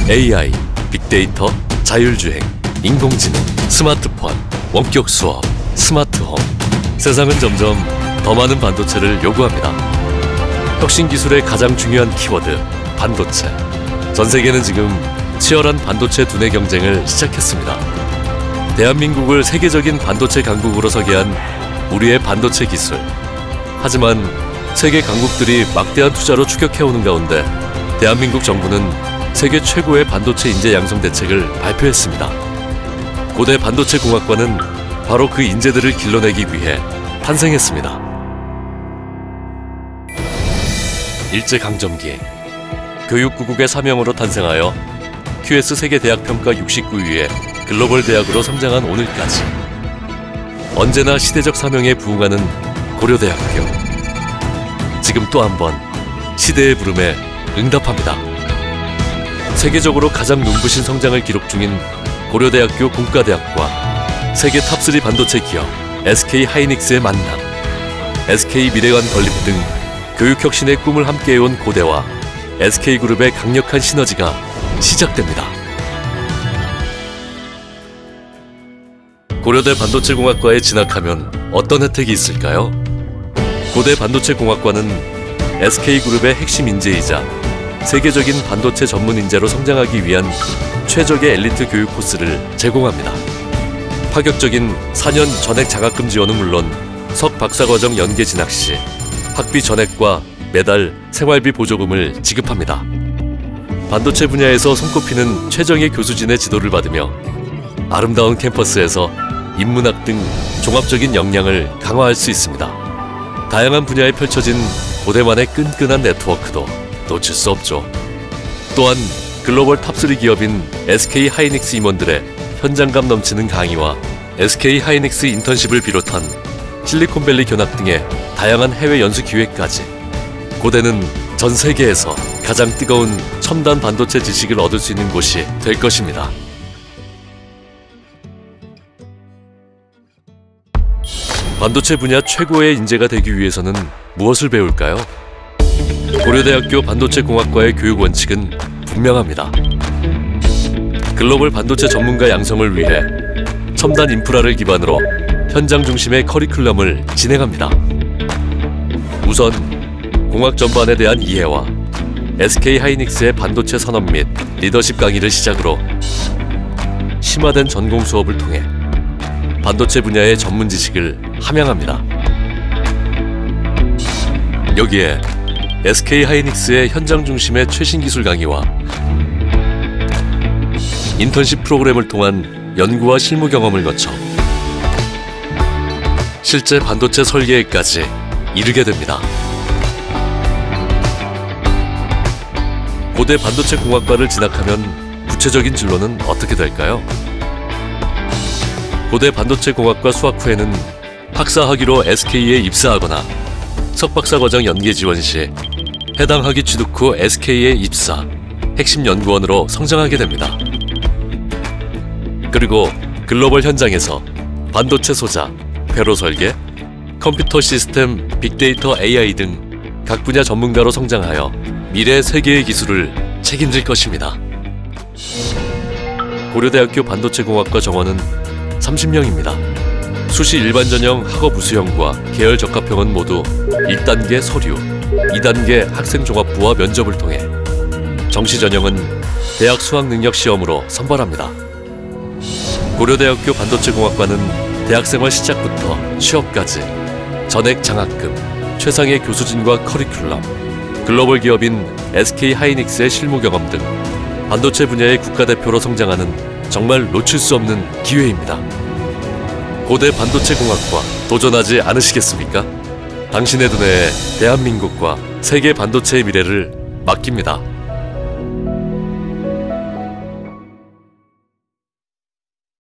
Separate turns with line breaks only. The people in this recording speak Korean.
AI, 빅데이터, 자율주행, 인공지능, 스마트폰, 원격 수업, 스마트홈. 세상은 점점 더 많은 반도체를 요구합니다. 혁신 기술의 가장 중요한 키워드, 반도체. 전 세계는 지금 치열한 반도체 두뇌 경쟁을 시작했습니다. 대한민국을 세계적인 반도체 강국으로 서게 한 우리의 반도체 기술. 하지만 세계 강국들이 막대한 투자로 추격해오는 가운데 대한민국 정부는 세계 최고의 반도체 인재 양성 대책을 발표했습니다. 고대 반도체 공학과는 바로 그 인재들을 길러내기 위해 탄생했습니다. 일제강점기 교육구국의 사명으로 탄생하여 QS 세계대학평가 69위의 글로벌 대학으로 성장한 오늘까지 언제나 시대적 사명에 부응하는 고려대학교. 지금 또 한 번 시대의 부름에 응답합니다. 세계적으로 가장 눈부신 성장을 기록 중인 고려대학교 공과대학과 세계 탑3 반도체 기업 SK 하이닉스의 만남. SK 미래관 건립 등 교육혁신의 꿈을 함께해온 고대와 SK그룹의 강력한 시너지가 시작됩니다. 고려대 반도체공학과에 진학하면 어떤 혜택이 있을까요? 고대 반도체공학과는 SK그룹의 핵심 인재이자 세계적인 반도체 전문 인재로 성장하기 위한 최적의 엘리트 교육 코스를 제공합니다. 파격적인 4년 전액 장학금 지원은 물론 석 박사과정 연계 진학 시 학비 전액과 매달 생활비 보조금을 지급합니다. 반도체 분야에서 손꼽히는 최정예 교수진의 지도를 받으며 아름다운 캠퍼스에서 인문학 등 종합적인 역량을 강화할 수 있습니다. 다양한 분야에 펼쳐진 고대만의 끈끈한 네트워크도 놓칠 수 없죠. 또한 글로벌 탑3 기업인 SK 하이닉스 임원들의 현장감 넘치는 강의와 SK 하이닉스 인턴십을 비롯한 실리콘밸리 견학 등의 다양한 해외 연수 기회까지 고대는 전 세계에서 가장 뜨거운 첨단 반도체 지식을 얻을 수 있는 곳이 될 것입니다. 반도체 분야 최고의 인재가 되기 위해서는 무엇을 배울까요? 고려대학교 반도체공학과의 교육 원칙은 분명합니다. 글로벌 반도체 전문가 양성을 위해 첨단 인프라를 기반으로 현장 중심의 커리큘럼을 진행합니다. 우선 공학 전반에 대한 이해와 SK 하이닉스의 반도체 선언 및 리더십 강의를 시작으로 심화된 전공 수업을 통해 반도체 분야의 전문 지식을 함양합니다. 여기에 SK 하이닉스의 현장 중심의 최신 기술 강의와 인턴십 프로그램을 통한 연구와 실무 경험을 거쳐 실제 반도체 설계에까지 이르게 됩니다. 고대 반도체 공학과를 진학하면 구체적인 진로는 어떻게 될까요? 고대 반도체 공학과 수학 후에는 학사학위로 SK에 입사하거나 석박사과정 연계 지원 시 해당 학위 취득 후 SK에 입사, 핵심 연구원으로 성장하게 됩니다. 그리고 글로벌 현장에서 반도체 소자, 회로 설계, 컴퓨터 시스템, 빅데이터 AI 등 각 분야 전문가로 성장하여 미래 세계의 기술을 책임질 것입니다. 고려대학교 반도체공학과 정원은 30명입니다. 수시 일반 전형 학업 우수형과 계열 적합형은 모두 1단계 서류, 2단계 학생 종합부와 면접을 통해 정시 전형은 대학 수학능력 시험으로 선발합니다. 고려대학교 반도체공학과는 대학생활 시작부터 취업까지 전액 장학금, 최상의 교수진과 커리큘럼, 글로벌 기업인 SK 하이닉스의 실무 경험 등 반도체 분야의 국가대표로 성장하는 정말 놓칠 수 없는 기회입니다. 고대 반도체공학과 도전하지 않으시겠습니까? 당신의 두뇌에 대한민국과 세계 반도체의 미래를 맡깁니다.